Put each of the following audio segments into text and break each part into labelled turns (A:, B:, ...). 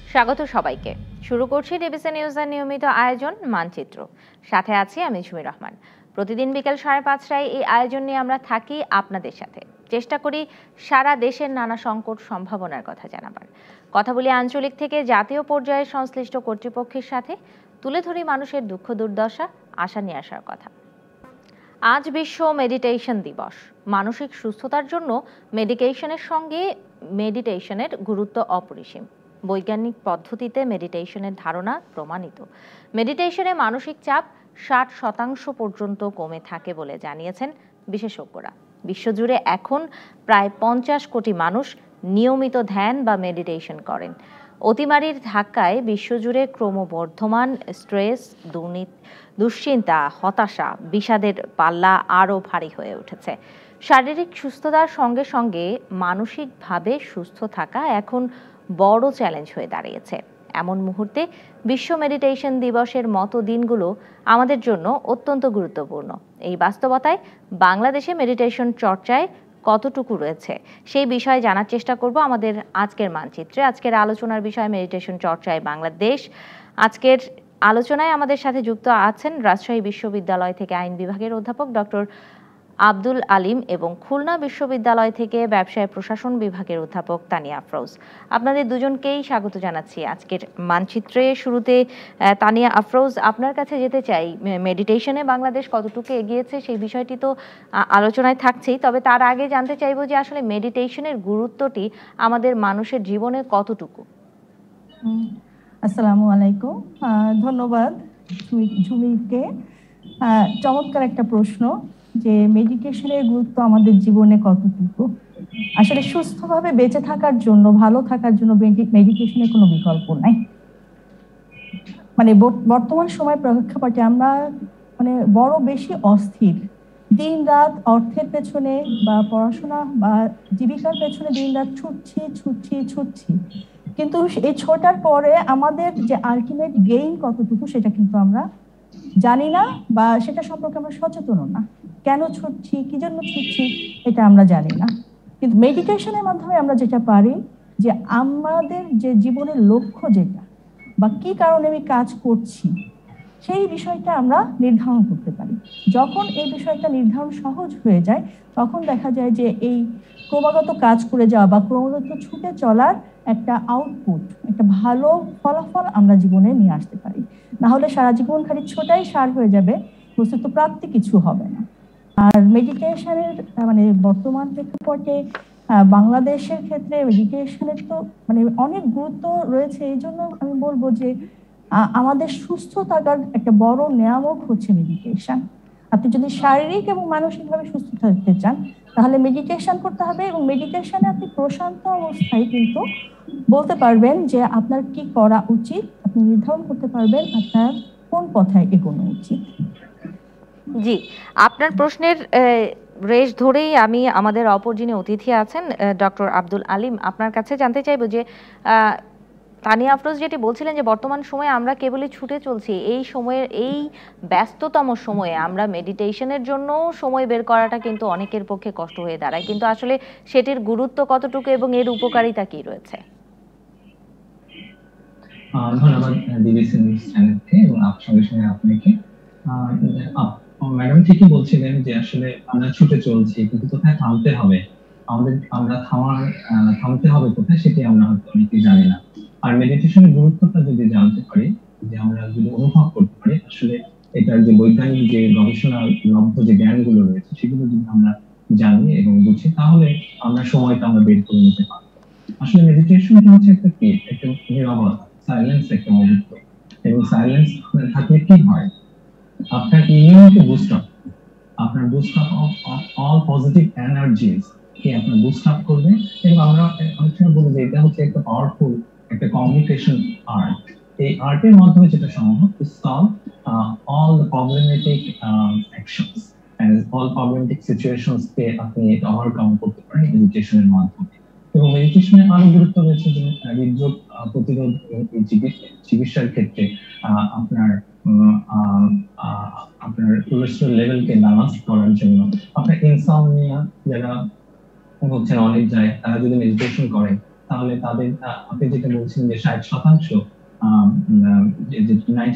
A: স্বাগত সবাইকে। শুরু করছি ডিবিসি নিউজের নিয়মিত আয়োজন মানচিত্র। সাথে আছি আমি ঝুমি রহমান। প্রতিদিন বিকেল 5:30টায় এই আয়োজন নিয়ে আমরা থাকি আপনাদের সাথে। চেষ্টা করি সারা দেশের নানা সংকট সম্ভাবনার কথা জানাবার। কথা বলি আঞ্চলিক থেকে জাতীয় পর্যায়ে সংশ্লিষ্ট কর্তৃপক্ষের সাথে, তুলে ধরি মানুষের দুঃখ দুর্দশা, আশা নিয়ে আসার কথা। আজ বিশ্ব মেডিটেশন দিবস। মানসিক সুস্থতার জন্য মেডিকেশনের সঙ্গে মেডিটেশনের গুরুত্ব অপরিসীম। বৈজ্ঞানিক পদ্ধতিতে মেডিটেশনের ধারণা প্রমাণিত। মেডিটেশনে মানসিক চাপ 60% পর্যন্ত কমে থাকে বলে জানিয়েছেন বিশেষজ্ঞরা। বিশ্বজুড়ে এখন প্রায় 50 কোটি মানুষ নিয়মিত ধ্যান বা মেডিটেশন করেন। অতিমারির ধাক্কায় বিশ্বজুড়ে ক্রমবর্ধমান স্ট্রেস, দুশ্চিন্তা, হতাশা, বিষাদের পাল্লা আরও ভারী হয়ে উঠেছে। শারীরিক সুস্থতার সঙ্গে সঙ্গে মানসিকভাবে সুস্থ থাকা এখন বড় চ্যালেঞ্জ হয়ে দাঁড়িয়েছে। এমন মুহূর্তে বিশ্ব মেডিটেশন দিবসের মতো দিনগুলো আমাদের জন্য অত্যন্ত গুরুত্বপূর্ণ। এই বাস্তবতায় বাংলাদেশে মেডিটেশন চর্চায় কতটুকু রয়েছে সেই বিষয়ে জানার চেষ্টা করব আমাদের আজকের মানচিত্রে। আজকের আলোচনার বিষয় মেডিটেশন চর্চায় বাংলাদেশ। আজকের আলোচনায় আমাদের সাথে যুক্ত আছেন রাজশাহী বিশ্ববিদ্যালয় থেকে আইন বিভাগের অধ্যাপক ডক্টর আব্দুল আলিম এবং খুলনা বিশ্ববিদ্যালয় থেকে ব্যবসায় প্রশাসন বিভাগের অধ্যাপক তানিয়া আফরোজ। আপনাদের দুজনকেই স্বাগত জানাচ্ছি আজকের মানচিত্রে। শুরুতে তানিয়া আফরোজ, আপনার কাছে যেতে চাই। মেডিটেশনে বাংলাদেশ কতটুকু এগিয়েছে সেই বিষয়টি তো আলোচনায় থাকছেই, তবে তার আগে জানতে চাইবো যে আসলে মেডিটেশনের গুরুত্বটি আমাদের মানুষের জীবনে কতটুকু।
B: আসসালামু আলাইকুম, ধন্যবাদ ঝুমিকে। চমৎকার একটা প্রশ্ন যে মেডিটেশনের গুরুত্ব আমাদের জীবনে কতটুকু। আসলে সুস্থভাবে বেঁচে থাকার জন্য, ভালো থাকার জন্য মেডিটেশনের কোনো বিকল্প নাই। মানে বর্তমান সময় প্রেক্ষাপটে আমরা বড় বেশি অস্থির। দিন রাত অর্থের পেছনে বা পড়াশোনা বা জীবিকার পেছনে দিন রাত ছুটছি, কিন্তু এই ছোটার পরে আমাদের যে আলটিমেট গেইন কতটুকু সেটা কিন্তু আমরা জানি না, বা সেটা সম্পর্কে আমরা সচেতন না। কেন ছুটছি, কি জন্য ছুটছি, এটা আমরা জানি না। কিন্তু মেডিটেশনের মাধ্যমে আমরা যেটা পারি যে আমাদের যে জীবনের লক্ষ্য যেটা বা কি কারণে আমি কাজ করছি সেই বিষয়টা আমরা নির্ধারণ করতে পারি। যখন এই বিষয়টা নির্ধারণ সহজ হয়ে যায় তখন দেখা যায় যে এই ক্রমাগত কাজ করে যাওয়া বা ক্রমাগত ছুটে চলার একটা আউটপুট, একটা ভালো ফলাফল আমরা জীবনে নিয়ে আসতে পারি। না হলে সারা জীবন খালি ছোটাই সার হয়ে যাবে, বস্তুত প্রাপ্তি কিছু হবে না। আর মেডিটেশনের বর্তমান প্রেক্ষাপটে বাংলাদেশের ক্ষেত্রে মেডিটেশনের তো অনেক গুরুত্ব রয়েছে। এই জন্য আমি বলবো যে আমাদের সুস্থ থাকার একটা বড় নিয়ামক হচ্ছে মেডিটেশন। আপনি যদি শারীরিক এবং মানসিকভাবে সুস্থ থাকতে চান তাহলে মেডিটেশন করতে হবে, এবং মেডিটেশনে আপনি প্রশান্ত অবস্থায় কিন্তু বলতে পারবেন যে আপনার কি করা উচিত, আপনি নির্ধারণ করতে পারবেন আপনার কোন পথে এগোনো উচিত।
A: জি, আপনার প্রশ্নের রেশ ধরেই আমি আমাদের অপর যিনি অতিথি আছেন ডক্টর আব্দুল আলিম, আপনার কাছে জানতে চাইবো যে তানিয়া আফরোজ যেটি বলছিলেন যে বর্তমান সময়ে আমরা কেবলই ছুটে চলছি, এই সময়ের এই ব্যস্ততম সময়ে আমরা মেডিটেশনের জন্য সময় বের করাটা কিন্তু অনেকের পক্ষে কষ্ট হয়ে দাঁড়ায়, কিন্তু আসলে সেটির গুরুত্ব কতটুকু এবং এর উপকারিতা কি রয়েছে?
C: ধন্যবাদ ডিবিসি নিউজ চ্যানেলকে এবং সঙ্গে সঙ্গে আপনাকে। ম্যাডাম ঠিকই বলছিলেন যে আসলে আমরা ছুটে চলছি, কিন্তু কোথায় থামতে হবে, আমরা থামতে হবে কোথায় সেটি আমরা হয়তো অনেকেই জানি না। আর মেডিটেশনের গুরুত্বটা যদি জানতে পারি, যে আমরা যদি অনুভব করতে পারি আসলে এটার যে বৈজ্ঞানিক যে গবেষণা লব্ধ যে জ্ঞানগুলো রয়েছে সেগুলো যদি আমরা জানি এবং বুঝি তাহলে আমরা সময়টা আমরা বের করে নিতে পারবো। আসলে মেডিটেশনটা হচ্ছে একটা কি, একটা নীরবতা, সাইলেন্স একটা মুহূর্ত। এবং সাইলেন্স থাকলে কি হয়, আপনার ইমিউনিটি বুস্ট আপ, আপনার boost up of all positive energies কে আপনার বুস্ট আপ করবে। এবং আমরা অনেক সময় বলি যে এটা হচ্ছে একটা পাওয়ারফুল একটা কমিউনিকেশন আর্ট। এই আর্টের মাধ্যমে যেটা সম্ভব to solve all the problematic actions and all problematic situations কে আপনি এটা ওভারকাম করতে পারেন মেডিটেশনের মাধ্যমে। এবং মেডিটেশনে আরো গুরুত্ব রয়েছে যে হৃদরোগ প্রতিরোধ চিকিৎসার ক্ষেত্রে আপনার কোলেস্টেরল লেভেলকে ব্যালেন্স করার জন্য, আপনার ইনসমনিয়া যারা হচ্ছেন অনেক যায় তারা যদি মেডিটেশন করে তাহলে তাদের আপনি যেটা বলছেন যে 60% যে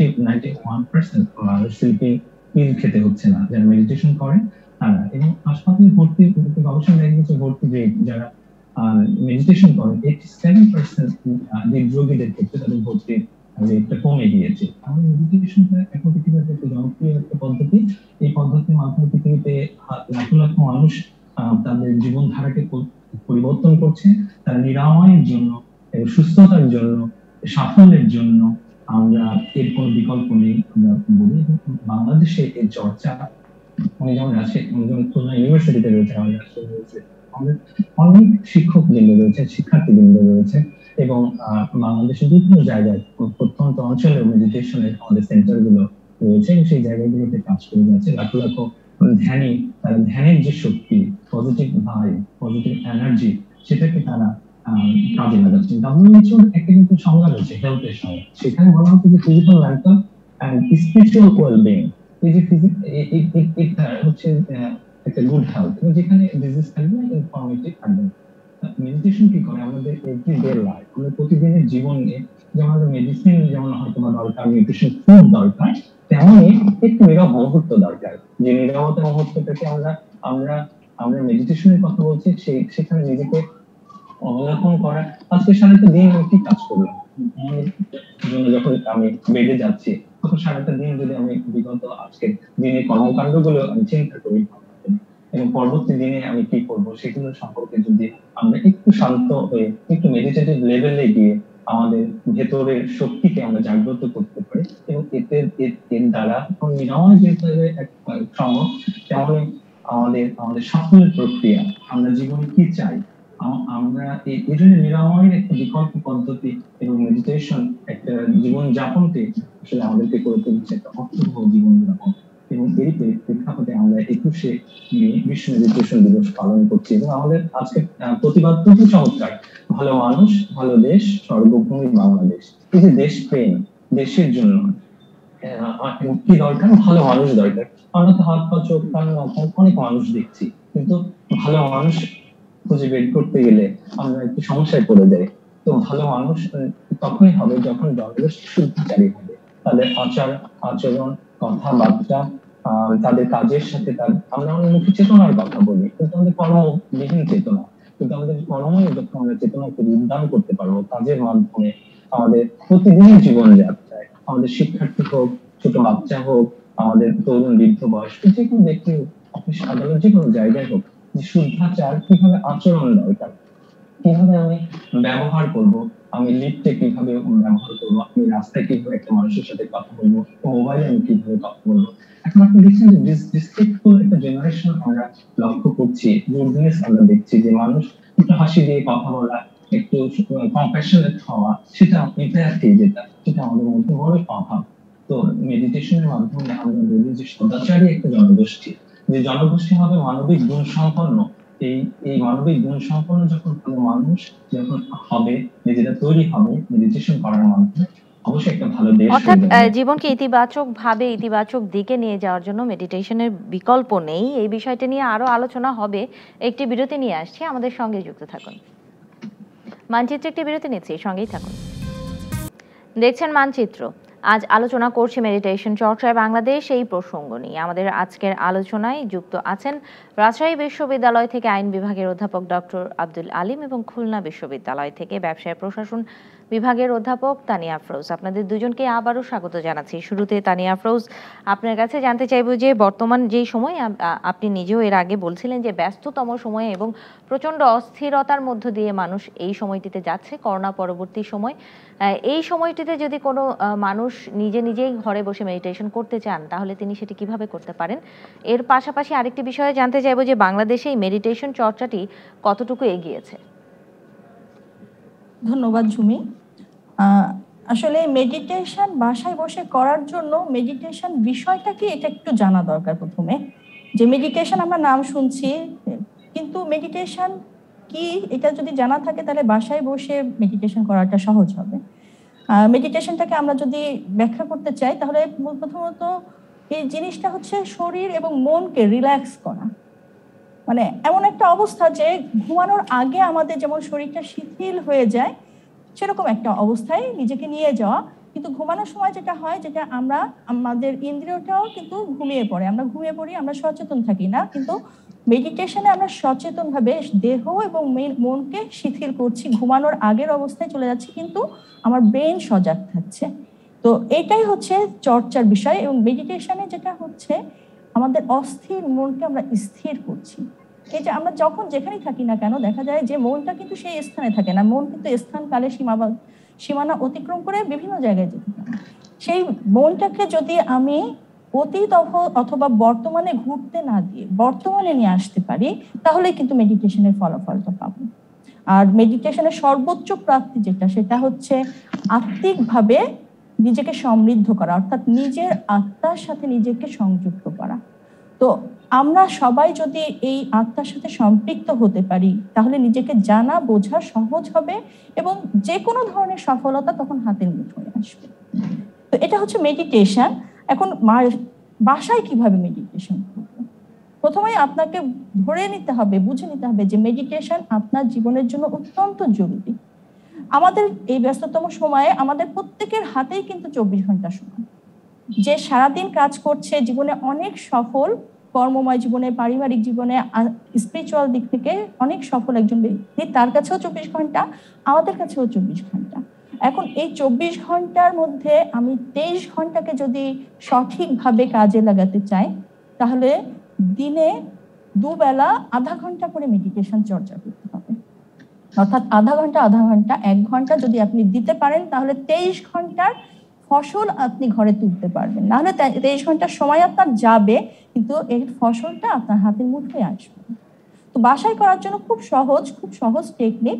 C: 91% স্লিপিং পিল খেতে হচ্ছে না যারা মেডিটেশন করে তারা। এবং হাসপাতালে ভর্তি গবেষণা দেখা গেছে ভর্তি রেট যারা মেডিটেশন করে 87% হৃদরোগীদের ক্ষেত্রে তাদের ভর্তি রেটটা কমে গিয়েছে। আমাদের মেডিটেশনটা এখন পৃথিবীতে একটা জনপ্রিয় একটা পদ্ধতি। এই পদ্ধতির মাধ্যমে পৃথিবীতে লাখ লাখ মানুষ তাদের জীবনধারাকে পরিবর্তন করছে। তারা নিরাময়ের জন্য, সুস্থতার জন্য, সাফল্যের জন্য আমরা এর কোনো বিকল্প নেই আমরা বলি। বাংলাদেশে এর চর্চা উনি যেমন আছে, উনি যেমন খুলনা ইউনিভার্সিটিতে রয়েছে, আমাদের অনেক শিক্ষক বৃন্দ রয়েছে, শিক্ষার্থী বৃন্দ রয়েছে এবং বাংলাদেশের বিভিন্ন জায়গায় প্রত্যন্ত অঞ্চলে মেডিটেশনের আমাদের সেন্টার গুলো রয়েছে। সেই জায়গাগুলোতে কাজ করে যাচ্ছে লাখ লাখ ধ্যানী। তারা ধ্যানের যে শক্তি, পজিটিভ ভাইব, পজিটিভ এনার্জি, সেটাকে তারা কাজে লাগাচ্ছেন। WHO একটা কিন্তু সংজ্ঞা রয়েছে হেলথের সংজ্ঞা, সেখানে বলা হচ্ছে যে physical, mental and spiritual wellbeing. এই যে এটা হচ্ছে একটা গুড হেলথ, যেখানে ডিজিজ থাকবে না, ইনফরমেটিভ থাকবে। মেডিটেশন কি করে আমাদের এভরিডে লাইফ, আমাদের প্রতিদিনের জীবনে যেমন আমাদের মেডিসিন যেমন হয়তো দরকার, নিউট্রিশন ফুড দরকার, তেমনই একটু নীরব মুহূর্ত দরকার। যে নীরবতা মুহূর্তটাকে আমরা আমরা আমরা মেডিটেশনের কথা বলছি, সেখানে নিজেকে অবলোকন করা। আজকে সারাটা দিন আমি কি কাজ করলাম, যখন আমি বেডে যাচ্ছি তখন সারাটা দিন যদি আমি বিগত আজকের দিনের কর্মকাণ্ড গুলো আমি চিন্তা করি এবং পরবর্তী দিনে আমি কি করব সেগুলো সম্পর্কে যদি আমরা একটু শান্ত হয়ে একটু মেডিটেটিভ লেভেলে গিয়ে আমাদের ভেতরের শক্তিকে আমরা জাগ্রত করতে পারি এবং এর দ্বারা নিরাময় যেতে এক ক্রম, তেমনই আমাদের সাফল্যের প্রক্রিয়া, আমরা জীবনে কি চাই, আমরা এই জন্য নিরাময়ের একটা বিকল্প পদ্ধতি এবং মেডিটেশন একটা জীবন যাপনকে আসলে আমাদেরকে করে তুলছে একটা অর্থবহ জীবন যাপন। এবং এরই প্রেক্ষাপটে আমরা 21শে মে বিশ্ব মেডিটেশন দিবস পালন করছি এবং আমাদের আজকে প্রতিবাদ খুবই চমৎকার। ভালো মানুষ, ভালো দেশ, সর্বভূমি বাংলাদেশ। এই যে দেশ প্রেম, দেশের জন্য কি দরকার, ভালো মানুষ দরকার। আমরা তো হাত পা চোখ কান অনেক মানুষ দেখছি, কিন্তু ভালো মানুষ খুঁজে বের করতে গেলে আমরা একটু সমস্যায় পড়ে যাই। তো ভালো মানুষ তখনই হবে যখন জনগোষ্ঠী শুদ্ধাচারী হবে, তাদের আচরণ, কথাবার্তা, তাদের কাজের সাথে আমরা মুখে চেতনার কথা বলি, কিন্তু আমাদের কর্মবিহীন চেতনা, কিন্তু আমাদের কর্মই যখন আমরা চেতনাকে উদ্যান করতে পারবো কাজের মাধ্যমে, আমাদের প্রতিদিনের জীবনযাত্রায়, আমাদের শিক্ষার্থী হোক, ছোট বাচ্চা হোক, আমাদের তরুণ বৃদ্ধ বয়স্ক, যে কোনো ব্যক্তি, অফিস আদালত, যে কোনো জায়গায় হোক, যে শুদ্ধাচার কিভাবে আচরণ দরকার, কিভাবে আমি ব্যবহার করব, আমি লিফটে কিভাবে ব্যবহার করবো, আমি রাস্তায় কিভাবে একটা মানুষের সাথে কথা বলবো, মোবাইলে আমি কিভাবে কথা বলবো। এখন আপনি দেখছেন যে ডিসরেসপেক্টফুল একটা জেনারেশন আমরা লক্ষ্য করছি, গুডনেস আমরা দেখছি, যে মানুষ একটু হাসি দিয়ে কথা বলা, একটু কম্প্যাশনেট হওয়া, সেটা এমপ্যাথি সেটা আমাদের মধ্যে বড় অভাব। তো মেডিটেশনের মাধ্যমে আমরা বলি যে সদাচারী একটা জনগোষ্ঠী, যে জনগোষ্ঠী হবে মানবিক গুণ সম্পন্ন। এই মানবিক গুণ সম্পন্ন যখন কোনো মানুষ যখন হবে, নিজেরা তৈরি হবে মেডিটেশন করার মাধ্যমে, অবশ্যই একটা ভালো দেশ।
A: অর্থাৎ জীবনকে ইতিবাচক ভাবে ইতিবাচক দিকে নিয়ে যাওয়ার জন্য মেডিটেশনের বিকল্প নেই। এই বিষয়টা নিয়ে আরো আলোচনা হবে। একটি বিরতি নিয়ে আসছি, আমাদের সঙ্গে যুক্ত থাকুন। মানচিত্র একটি বিরতি নিচ্ছি, সঙ্গেই থাকুন। দেখছেন মানচিত্র। আজ আলোচনা করছি মেডিটেশন চর্চায় বাংলাদেশ এই প্রসঙ্গ নিয়ে। আমাদের আজকের আলোচনায় যুক্ত আছেন রাজশাহী বিশ্ববিদ্যালয় থেকে আইন বিভাগের অধ্যাপক ডক্টর আব্দুল আলিম এবং খুলনা বিশ্ববিদ্যালয় থেকে ব্যবসায় প্রশাসন বিভাগের অধ্যাপক তানিয়া আফরোজ। আপনাদের দুজনকে আবারও স্বাগত জানাচ্ছি। শুরুতে তানিয়া আফরোজ, আপনার কাছে জানতে চাইবো যে বর্তমান যেই সময়, আপনি নিজেও এর আগে বলছিলেন যে ব্যস্ততম সময়ে এবং প্রচন্ড অস্থিরতার মধ্য দিয়ে মানুষ এই সময়টিতে যাচ্ছে, করোনা পরবর্তী সময়, এই সময়টিতে যদি কোনো মানুষ নিজেই ঘরে বসে মেডিটেশন করতে চান তাহলে তিনি সেটি কিভাবে করতে পারেন? এর পাশাপাশি আরেকটি বিষয়ে জানতে চাইবো যে বাংলাদেশে এই মেডিটেশন চর্চাটি কতটুকু এগিয়েছে?
B: ধন্যবাদ ঝুমি। আসলে মেডিটেশন বাসায় বসে করার জন্য মেডিটেশন বিষয়টা কি এটা একটু জানা দরকার। প্রথমে যে মেডিটেশন আমরা নাম শুনছি, কিন্তু মেডিটেশন কি এটা যদি জানা থাকে তাহলে বাসায় বসে মেডিটেশন করাটা সহজ হবে। মেডিটেশনটাকে আমরা যদি ব্যাখ্যা করতে চাই তাহলে প্রথমত এই জিনিসটা হচ্ছে শরীর এবং মনকে রিল্যাক্স করা। মানে এমন একটা অবস্থা যে ঘুমানোর আগে আমাদের যেমন শরীরটা শিথিল হয়ে যায়, সেরকম একটা অবস্থায় নিজেকে নিয়ে যাওয়া। কিন্তু ঘুমানোর সময় যেটা হয়, যেটা আমরা আমাদের ইন্দ্রিয়টাও কিন্তু ঘুমিয়ে পড়ে, আমরা ঘুমিয়ে পড়ি, আমরা সচেতন থাকি না। কিন্তু মেডিটেশনে আমরা সচেতন ভাবে দেহ এবং মনকে শিথিল করছি, ঘুমানোর আগের অবস্থায় চলে যাচ্ছি, কিন্তু আমার ব্রেন সজাগ থাকছে। তো এটাই হচ্ছে চর্চার বিষয়। এবং মেডিটেশনে যেটা হচ্ছে, আমাদের অস্থির মনকে আমরা স্থির করছি। এই যে আমরা যখন যেখানেই থাকি না কেন, দেখা যায় যে মনটা কিন্তু সেই স্থানে থাকে না, মন কিন্তু স্থান কালে সীমানা অতিক্রম করে বিভিন্ন জায়গায় যেতে পারে। সেই মনটাকে যদি আমি অতীত অথবা বর্তমানে ঘুরতে না দিয়ে বর্তমানে নিয়ে আসতে পারি, তাহলে কিন্তু মেডিটেশনের ফলাফলটা পাবো। আর মেডিটেশনের সর্বোচ্চ প্রাপ্তি যেটা, সেটা হচ্ছে আত্মিকভাবে নিজেকে সমৃদ্ধ করা, অর্থাৎ নিজের আত্মার সাথে নিজেকে সংযুক্ত করা। তো আমরা সবাই যদি এই আত্মার সাথে সম্পৃক্ত হতে পারি, তাহলে নিজেকে জানা বোঝা সহজ হবে এবং যে কোনো ধরনের সফলতা তখন হাতের মুঠোয় আসবে। তো এটা হচ্ছে মেডিটেশন। এখন বাসায় কিভাবে মেডিটেশন করবো? প্রথমেই আপনাকে ধরে নিতে হবে, বুঝে নিতে হবে যে মেডিটেশন আপনার জীবনের জন্য অত্যন্ত জরুরি। আমাদের এই ব্যস্ততম সময়ে আমাদের প্রত্যেকের হাতেই কিন্তু 24 ঘন্টা সময়। যে সারাদিন কাজ করছে, জীবনে অনেক সফল, কর্মময় জীবনে, পারিবারিক জীবনে, স্পিরিচুয়াল দিক থেকে অনেক সফল একজন ব্যক্তি, তার কাছেও 24 ঘন্টা, আমাদের কাছেও 24 ঘন্টা। এখন এই 24 ঘন্টার মধ্যে আমি 23 ঘন্টাকে যদি সঠিকভাবে কাজে লাগাতে চাই, তাহলে দিনে দুবেলা আধা ঘন্টা করে মেডিটেশন চর্চা করতে হবে। অর্থাৎ আধা ঘন্টা 1 ঘন্টা যদি আপনি দিতে পারেন, তাহলে 23 ঘন্টার ফসল আপনি ঘরে তুলতে পারবেন। নাহলে 23 ঘন্টার সময় আপনার যাবে, কিন্তু এর ফসলটা আপনার হাতের মুঠোয় আসবে। তো বাসায় করার জন্য খুব সহজ টেকনিক।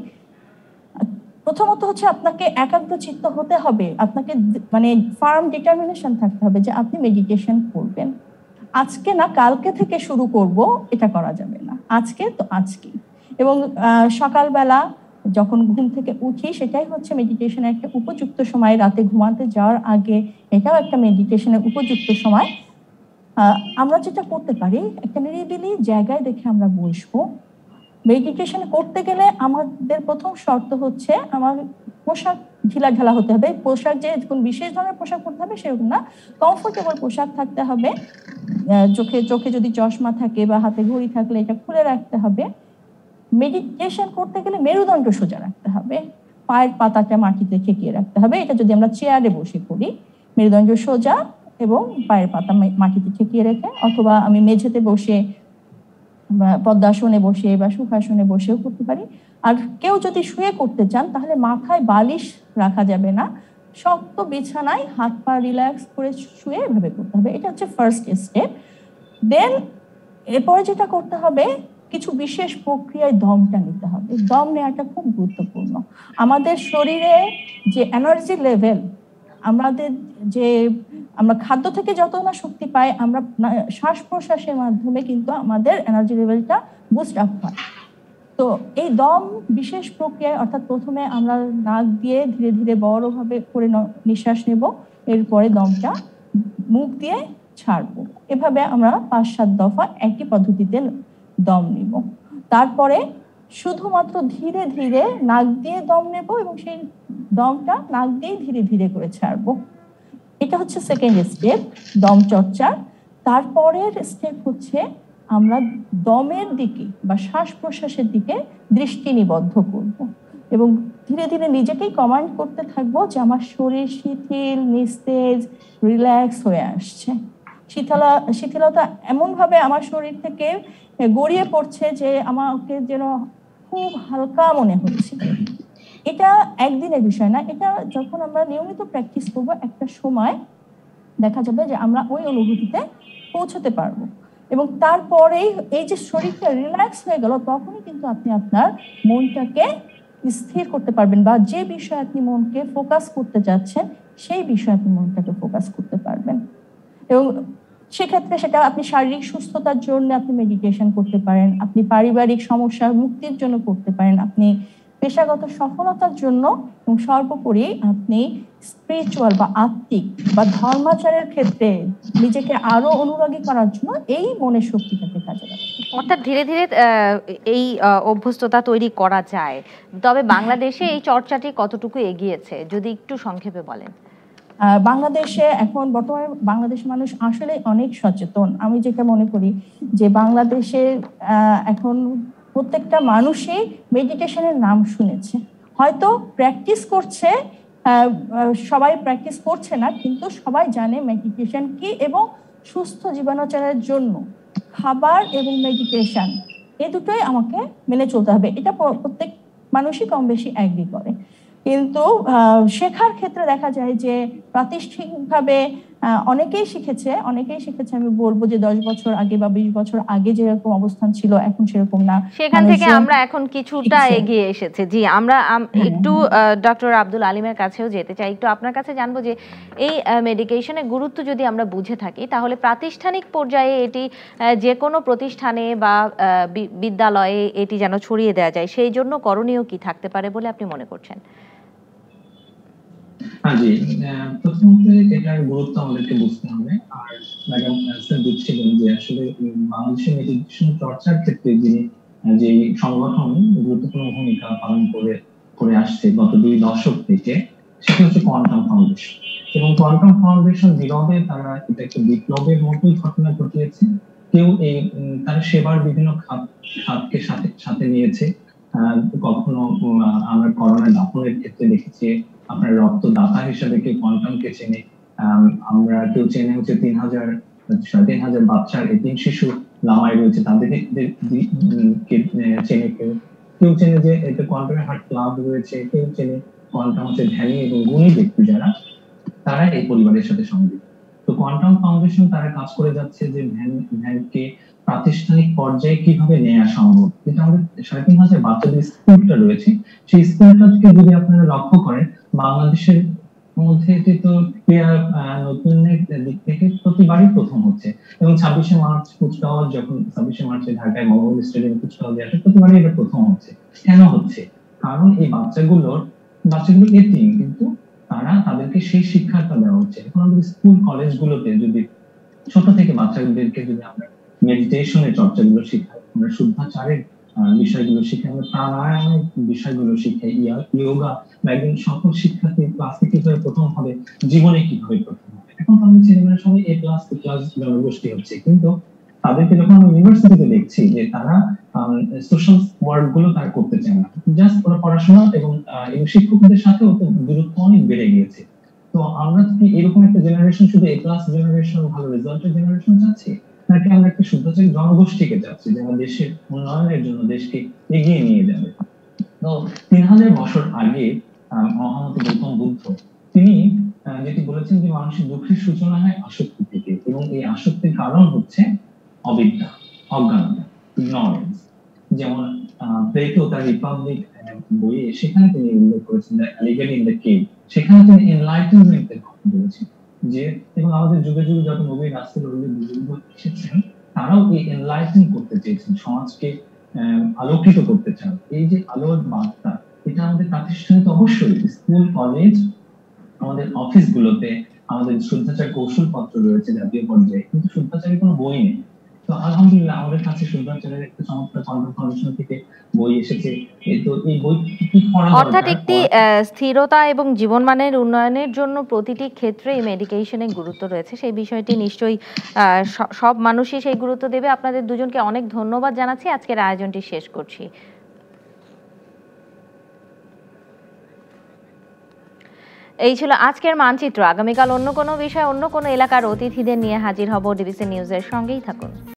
B: প্রথমত হচ্ছে আপনাকে একাগ্র চিত্ত হতে হবে, আপনাকে মানে ফার্ম ডিটারমিনেশন থাকতে হবে যে আপনি মেডিটেশন করবেন। আজকে না কালকে থেকে শুরু করব, এটা করা যাবে না, আজকে তো আজকেই। এবং সকালবেলা যখন ঘুম থেকে উঠি, সেটাই হচ্ছে মেডিটেশনের একটা উপযুক্ত সময়। রাতে ঘুমাতে যাওয়ার আগে এটাও একটা মেডিটেশনের উপযুক্ত সময়। আমরা যেটা করতে পারি, একটা নিরিবিলি জায়গায় দেখে আমরা বসবো। মেডিটেশন করতে গেলে আমাদের প্রথম শর্ত হচ্ছে আমার পোশাক ঢিলাঢালা হতে হবে। পোশাক যে কোন বিশেষ ধরনের পোশাক পরতে হবে সেরকম না, কমফোর্টেবল পোশাক থাকতে হবে। চোখে যদি চশমা থাকে বা হাতে ঘড়ি থাকলে এটা খুলে রাখতে হবে। মেডিটেশন করতে গেলে মেরুদণ্ড সোজা রাখতে হবে, পায়ের পাতাটা মাটিতে ঠেকিয়ে রাখতে হবে। এটা যদি আমরা চেয়ারে বসে করি, মেরুদণ্ড সোজা এবং পায়ের পাতা মাটিতে ঠেকিয়ে রেখে, অথবা আমি মেঝেতে বসে বা পদ্মাসনে বসে বা সুখাসনে বসেও করতে পারি। আর কেউ যদি শুয়ে করতে চান, তাহলে মাথায় বালিশ রাখা যাবে না, শক্ত বিছানায় হাত পা রিল্যাক্স করে শুয়ে এভাবে করতে হবে। এটা হচ্ছে ফার্স্ট স্টেপ। দেন এরপরে যেটা করতে হবে, কিছু বিশেষ প্রক্রিয়ায় দমটা নিতে হবে। দম নেওয়াটা খুব গুরুত্বপূর্ণ। আমাদের শরীরে যে এনার্জি লেভেল, আমরা খাদ্য থেকে যত না শক্তি পাই, আমরা শ্বাস প্রশ্বাসের মাধ্যমে কিন্তু আমাদের এনার্জি লেভেলটা বুস্ট আপ হয়। তো এই দম বিশেষ প্রক্রিয়ায়, অর্থাৎ প্রথমে আমরা নাক দিয়ে ধীরে ধীরে বড়ভাবে করে নিঃশ্বাস নেব, এরপরে দমটা মুখ দিয়ে ছাড়বো। এভাবে আমরা 5-7 দফা একই পদ্ধতিতে দম নিব। তারপরে শুধুমাত্র ধীরে ধীরে নাক দিয়ে দম নেব এবং সেই দমটা নাক দিয়ে ধীরে ধীরে করে ছাড়বো। এটা হচ্ছে সেকেন্ড স্টেপ, দম চর্চা। তারপরের স্টেপ হচ্ছে আমরা দমের দিকে বা শ্বাস প্রশ্বাসের দিকে দৃষ্টি নিবদ্ধ করব এবং ধীরে ধীরে নিজেকেই কমান্ড করতে থাকবো যে আমার শরীর শিথিল, নিস্তেজ, রিল্যাক্স হয়ে আসছে। শিথিলতা এমনভাবে আমার শরীর থেকে গড়িয়ে পড়ছে যে আমাকে যেন খুব হালকা মনে হচ্ছে। এটা একদিনের বিষয় না, এটা যখন আমরা নিয়মিত প্র্যাকটিস করবো, একটা সময় দেখা যাবে যে আমরা ওই অনুভূতিতে পৌঁছতে পারবো। এবং তারপরেই এই যে শরীরটা রিল্যাক্স হয়ে গেল, তখনই কিন্তু আপনি আপনার মনটাকে স্থির করতে পারবেন, বা যে বিষয়ে আপনি মনকে ফোকাস করতে যাচ্ছেন সেই বিষয়ে আপনি মনটাকে ফোকাস করতে পারবেন। এবং সেক্ষেত্রে সেটা আপনি শারীরিক সুস্থতার জন্য আপনি মেডিটেশন করতে পারেন, আপনি পারিবারিক সমস্যা মুক্তির জন্য করতে পারেন, আপনি পেশাগত সফলতার জন্য এবং সর্বোপরি আপনি স্পিরিচুয়াল বা আত্মিক বা ধর্মাচারের ক্ষেত্রে নিজেকে আরো অনুরাগী করার জন্য এই মনের শক্তিটাকে কাজে লাগাতে।
A: অর্থাৎ ধীরে ধীরে এই অভ্যস্ততা তৈরি করা যায়। তবে বাংলাদেশে এই চর্চাটি কতটুকু এগিয়েছে যদি একটু সংক্ষেপে বলেন।
B: বাংলাদেশে এখন বর্তমানে বাংলাদেশের মানুষ আসলে অনেক সচেতন। আমি যেটা মনে করি যে বাংলাদেশে এখন প্রত্যেকটা মানুষই মেডিটেশনের নাম শুনেছে, হয়তো প্র্যাকটিস করছে, সবাই প্র্যাকটিস করছে না, কিন্তু সবাই জানে মেডিটেশন কি এবং সুস্থ জীবনাচারের জন্য খাবার এবং মেডিটেশন এই দুটোই আমাকে মেনে চলতে হবে। এটা প্রত্যেক মানুষই কম বেশি অ্যাগ্রি করে, কিন্তু শেখার ক্ষেত্রে দেখা যায় যে প্রাতিষ্ঠানিকভাবে অনেকেই শিখেছে। আমি বলবো যে 10 বছর আগে বা 20 বছর আগে যেরকম অবস্থান ছিল এখন সেরকম না,
A: সেখান থেকে আমরা এখন কিছুটা এগিয়ে এসেছে। জি, আমরা একটু ডক্টর আব্দুল আলিমের কাছেও যেতে চাই, একটু আপনার কাছে জানবো যে এই মেডিকেশনের গুরুত্ব যদি আমরা বুঝে থাকি তাহলে প্রাতিষ্ঠানিক পর্যায়ে এটি যে কোনো প্রতিষ্ঠানে বা বিদ্যালয়ে এটি যেন ছড়িয়ে দেওয়া যায়, সেই জন্য করণীয় কি থাকতে পারে বলে আপনি মনে করছেন?
C: হ্যাঁ জি, প্রথমত এটার গুরুত্ব আমাদেরকে বুঝতে হবে। আর ম্যাডাম স্যার বুঝছিলেন যে আসলে বাংলাদেশের মেডিটেশন চর্চার ক্ষেত্রে যে সংগঠন গুরুত্বপূর্ণ ভূমিকা পালন করে আসছে গত 2 দশক থেকে, সেটা হচ্ছে কোয়ান্টাম ফাউন্ডেশন। এবং কোয়ান্টাম ফাউন্ডেশন নীরবে তারা এটা একটা বিপ্লবের মতোই ঘটনা ঘটিয়েছে। কেউ তারা সেবার বিভিন্ন খাতকে সাথে নিয়েছে। কখনো আমরা করোনা দাফনের ক্ষেত্রে দেখেছি আপনার রক্তদাতা হিসেবে কেউ কোয়ান্টামকে চেনে। আমরা কেউ চেনে হচ্ছে 3,000 বাচ্চার এতিম শিশু লামায় রয়েছে, তাদেরকে চেনে। কেউ চেনে যে এটা কোয়ান্টামের হার্ট ক্লাব রয়েছে, কেউ চেনে কোয়ান্টাম হচ্ছে ধ্যানী এবং গুণী ব্যক্তি যারা, তারা এই পরিবারের সাথে সংযুক্ত। তো কোয়ান্টাম ফাউন্ডেশন তারা কাজ করে যাচ্ছে যে ধ্যানকে প্রাতিষ্ঠানিক পর্যায়ে কিভাবে নেওয়া সম্ভব। যেটা আমাদের 3,500 বাচ্চাদের স্কুলটা রয়েছে, সেই স্কুলটাকে যদি আপনারা লক্ষ্য করেন, বাংলাদেশের মধ্যে এটি তো নতুনের দিক থেকে প্রতিবারই প্রথম হচ্ছে। এবং 26শে মার্চ কুচকাওয়াজ, যখন 26শে মার্চে ঢাকায় মহাখালী স্টেডিয়ামে কুচকাওয়াজ আসে, প্রতিবারই এটা প্রথম হচ্ছে। কেন হচ্ছে? কারণ এই বাচ্চাগুলো এতিম, কিন্তু তাদেরকে সেই শিক্ষাটা দেওয়া হচ্ছে। এখন আমাদের স্কুল কলেজগুলোতে যদি ছোট থেকে বাচ্চাদেরকে যদি আমরা মেডিটেশনের চর্চাগুলো শিখাই, আমরা শুদ্ধাচারের বিষয়গুলো শিখাই, আমরা প্রাণায়ামের বিষয়গুলো শিখাই, ইয়োগা বা একজন সফল শিক্ষার্থী ক্লাসে কিভাবে প্রথম হবে, জীবনে কিভাবে প্রথম হবে। এখন আমাদের ছেলেমেয়েরা সবাই A+, জনগোষ্ঠী হচ্ছে, কিন্তু তাদেরকে যখন আমরা ইউনিভার্সিটিতে দেখছি যে তারা সোশ্যাল ওয়ার্ক গুলো তারা করতে চায় না, জাস্ট ওরা পড়াশোনা এবং শিক্ষকদের সাথে দূরত্ব অনেক বেড়ে গিয়েছে। তো আমরা কি এরকম একটা জেনারেশন, শুধু A+ জেনারেশন, ভালো রেজাল্টের জেনারেশন চাচ্ছি, নাকি আমরা একটা শুদ্ধাচারী জনগোষ্ঠীকে চাচ্ছি যারা দেশের উন্নয়নের জন্য দেশকে এগিয়ে নিয়ে যাবে? তো 3,000 বছর আগে মহামতি গৌতম বুদ্ধ তিনি যেটি বলেছেন যে মানুষের দুঃখের সূচনা হয় আসক্তি থেকে, এবং এই আসক্তির কারণ হচ্ছে অবিদ্যা, অজ্ঞানতা, ইগনোরেন্স। যেমন প্লেটো তার রিপাবলিক বইয়ে সেখানে তিনি উল্লেখ করেছেন the allegory in the cave, সেখানে তিনি এনলাইটেনমেন্টের কথা বলেছেন যে, এবং আমাদের যুগে যুগে যত নবী রাসূল বুজুর্গ এসেছেন, তারাও এই এনলাইটেন করতে চেয়েছেন, সমাজকে আলোকিত করতে চান। এই যে আলোর বার্তা, এটা আমাদের প্রাতিষ্ঠানিক অবশ্যই স্কুল কলেজ, আমাদের অফিসগুলোতে আমাদের শুদ্ধাচার কৌশলপত্র রয়েছে জাতীয় পর্যায়ে, কিন্তু শুদ্ধাচারের কোনো বই নেই। তো আলহামদুলিল্লাহ আমাদের কাছে শুদ্ধাচারের একটা চমৎকার কোয়ান্টাম ফাউন্ডেশন থেকে বই এসেছে। তো এই বই কি পড়া দরকার?
A: অর্থাৎ একটি স্থিরতা এবং জীবনমানের উন্নয়নের জন্য প্রতিটি ক্ষেত্রে এই মেডিকেশনের গুরুত্ব রয়েছে, সেই বিষয়টি নিশ্চয়ই সব মানুষই সেই গুরুত্ব দেবে। আপনাদের দুজনকে অনেক ধন্যবাদ জানাচ্ছি। আজকের আয়োজনটি শেষ করছি। এই ছিল আজকের মানচিত্র। আগামীকাল অন্য কোনো বিষয়, অন্য কোনো এলাকার অতিথিদের নিয়ে হাজির হব। ডিবিসি নিউজের সঙ্গেই থাকুন।